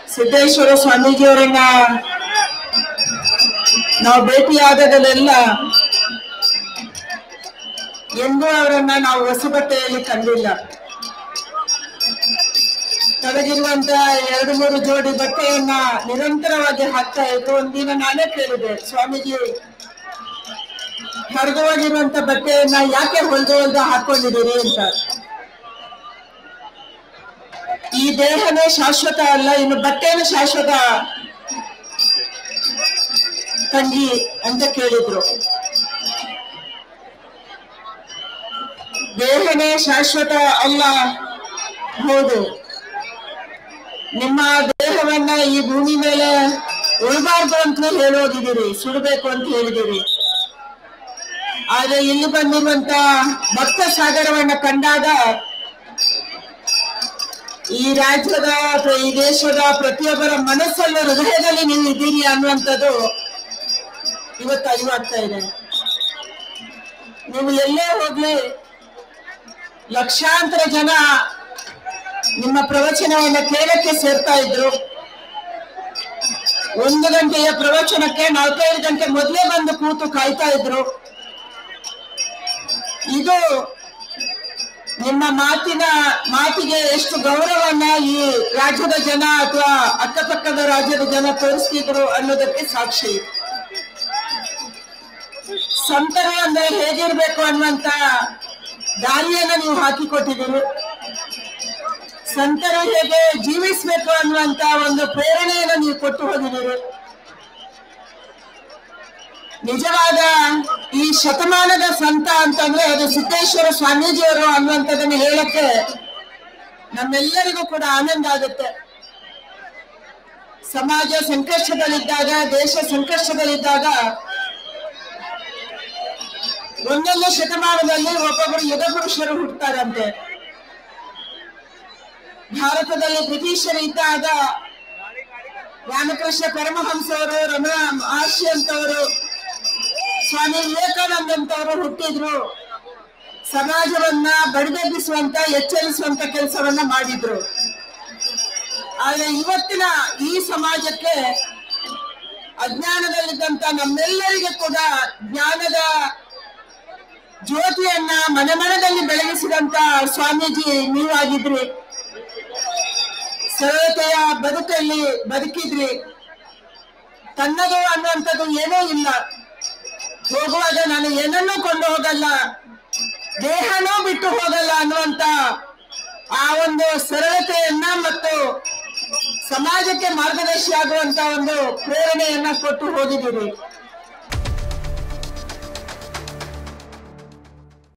ಸಿದ್ದೇಶ್ವರ ಸ್ವಾಮೀಜಿಯವರನ್ನ ನಾವು ಭೇಟಿಯಾದದಲ್ಲೆಲ್ಲ ಎಂದೂ ಅವರನ್ನ ನಾವು ಹೊಸ ಬಟ್ಟೆಯಲ್ಲಿ ಕಂಡಿಲ್ಲ. ತೊಡಗಿರುವಂತ 2-3 ಜೋಡಿ ಬಟ್ಟೆಯನ್ನ ನಿರಂತರವಾಗಿ ಹಾಕ್ತಾ ಇದ್ರು. ಒಂದಿನ ನಾನೇ ಕೇಳಿದೆ, ಸ್ವಾಮೀಜಿ ಹರಿದವಾಗಿರುವಂತ ಬಟ್ಟೆಯನ್ನ ಯಾಕೆ ಹೊಲ್ದು ಹಾಕೊಂಡಿದ್ದೀರಿ ಅಂತ. ಈ ದೇಹನೇ ಶಾಶ್ವತ ಅಲ್ಲ, ಇನ್ನು ಬಟ್ಟೆನೂ ಶಾಶ್ವತ ತಂಗಿ ಅಂತ ಕೇಳಿದ್ರು. ದೇಹನೇ ಶಾಶ್ವತ ಅಲ್ಲ, ಹೌದು. ನಿಮ್ಮ ದೇಹವನ್ನ ಈ ಭೂಮಿ ಮೇಲೆ ಉಳಬಾರ್ದು ಅಂತ ಹೇಳೋದಿದ್ದೀರಿ, ಸುಡಬೇಕು ಅಂತ ಹೇಳಿದಿರಿ. ಆದ್ರೆ ಇಲ್ಲಿ ಬಂದಿರುವಂತ ಭಕ್ತ ಸಾಗರವನ್ನ ಕಂಡಾಗ ಈ ರಾಜ್ಯದ ಅಥವಾ ಈ ದೇಶದ ಪ್ರತಿಯೊಬ್ಬರ ಮನಸ್ಸಲ್ಲೂ ಹೃದಯದಲ್ಲಿ ನೀವು ಇದ್ದೀರಿ ಅನ್ನುವಂಥದ್ದು ಇವತ್ತು ಅರಿವಾಗ್ತಾ ಇದೆ. ನೀವು ಎಲ್ಲೇ ಹೋಗ್ಲಿ ಲಕ್ಷಾಂತರ ಜನ ನಿಮ್ಮ ಪ್ರವಚನವನ್ನ ಕೇಳಕ್ಕೆ ಸೇರ್ತಾ ಇದ್ರು. 1 ಗಂಟೆಯ ಪ್ರವಚನಕ್ಕೆ 4-5 ಗಂಟೆ ಮೊದಲೇ ಬಂದು ಕೂತು ಕಾಯ್ತಾ ಇದ್ರು. ಇದು ನಿಮ್ಮ ಮಾತಿಗೆ ಎಷ್ಟು ಗೌರವವನ್ನ ಈ ರಾಜ್ಯದ ಜನ ಅಥವಾ ಅಕ್ಕಪಕ್ಕದ ರಾಜ್ಯದ ಜನ ತೋರಿಸ್ತಿದ್ರು ಅನ್ನೋದಕ್ಕೆ ಸಾಕ್ಷಿ. ಸಂತರು ಅಂದ್ರೆ ಹೇಗಿರ್ಬೇಕು ಅನ್ನುವಂತ ದಾರಿಯನ್ನ ನೀವು ಹಾಕಿಕೊಟ್ಟಿದ್ದೀರಿ. ಸಂತರು ಹೇಗೆ ಜೀವಿಸ್ಬೇಕು ಅನ್ನುವಂತ ಒಂದು ಪ್ರೇರಣೆಯನ್ನು ನೀವು ಕೊಟ್ಟು ಹೋಗಿದ್ದೀರಿ. ನಿಜವಾದ ಈ ಶತಮಾನದ ಸಂತ ಅಂತಂದ್ರೆ ಅದು ಸಿದ್ದೇಶ್ವರ ಸ್ವಾಮೀಜಿಯವರು ಅನ್ನುವಂಥದ್ದನ್ನು ಹೇಳಕ್ಕೆ ನಮ್ಮೆಲ್ಲರಿಗೂ ಕೂಡ ಆನಂದ ಆಗುತ್ತೆ. ಸಮಾಜ ಸಂಕಷ್ಟದಲ್ಲಿದ್ದಾಗ, ದೇಶ ಸಂಕಷ್ಟದಲ್ಲಿದ್ದಾಗ ಒಂದೊಂದು ಶತಮಾನದಲ್ಲಿ ಒಬ್ಬೊಬ್ಬರು ಯುಗ ಪುರುಷರು ಹುಟ್ಟುತ್ತಾರಂತೆ. ಭಾರತದಲ್ಲಿ ಬ್ರಿಟಿಷರು ಇದ್ದಾಗ ರಾಮಕೃಷ್ಣ ಪರಮಹಂಸವರು, ರಮಣ ಮಹರ್ಷಿ ಅಂತವರು, ಸ್ವಾಮಿ ವಿವೇಕಾನಂದ ಅಂತವರು ಹುಟ್ಟಿದ್ರು. ಸಮಾಜವನ್ನ ಬಡಿದೆಬ್ಬಿಸುವಂತ, ಎಚ್ಚರಿಸುವಂತ ಕೆಲಸವನ್ನ ಮಾಡಿದ್ರು. ಆದ್ರೆ ಇವತ್ತಿನ ಈ ಸಮಾಜಕ್ಕೆ ಅಜ್ಞಾನದಲ್ಲಿದ್ದಂತ ನಮ್ಮೆಲ್ಲರಿಗೆ ಕೂಡ ಜ್ಞಾನದ ಜ್ಯೋತಿಯನ್ನ ಮನೆ ಮನದಲ್ಲಿ ಬೆಳಗಿಸಿದಂತ ಸ್ವಾಮೀಜಿ ನೀವಾಗಿದ್ರಿ. ಸರಳತೆಯ ಬದುಕಲ್ಲಿ ಬದುಕಿದ್ರಿ. ತನ್ನದು ಅನ್ನುವಂಥದ್ದು ಏನೂ ಇಲ್ಲ. ಹೋಗುವಾಗ ನಾನು ಏನನ್ನೂ ಕೊಂಡು ಹೋಗಲ್ಲ, ದೇಹನೂ ಬಿಟ್ಟು ಹೋಗಲ್ಲ ಅನ್ನುವಂತ ಆ ಒಂದು ಸರಳತೆಯನ್ನ ಮತ್ತು ಸಮಾಜಕ್ಕೆ ಮಾರ್ಗದರ್ಶಿ ಆಗುವಂತ ಒಂದು ಪ್ರೇರಣೆಯನ್ನ ಕೊಟ್ಟು ಹೋಗಿದ್ದೀರಿ.